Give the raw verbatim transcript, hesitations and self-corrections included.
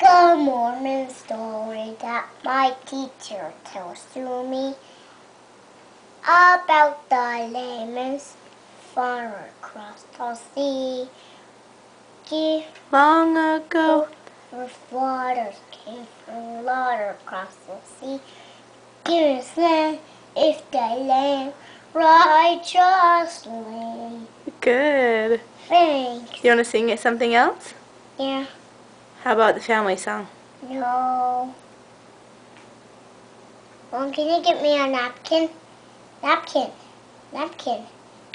the Mormon story that my teacher tells to me about the layman's farmer across the sea. Long ago, with waters came from water across the sea. Give us land if they land righteously. Good. Thanks. You want to sing it something else? Yeah. How about the family song? No. Mom, can you get me a napkin? Napkin. Napkin.